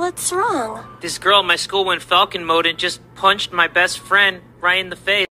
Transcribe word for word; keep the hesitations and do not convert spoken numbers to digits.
What's wrong? This girl at my school went Falcon mode and just punched my best friend right in the face.